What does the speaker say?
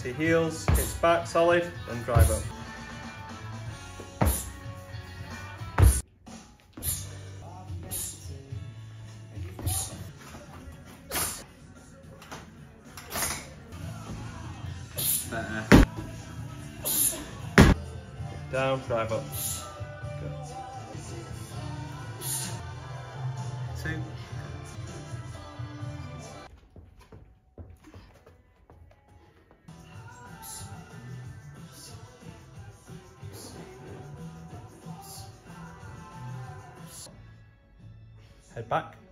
to your heels, hips back, solid, and drive up. Better. Down, drive up. Good. 2. Head back.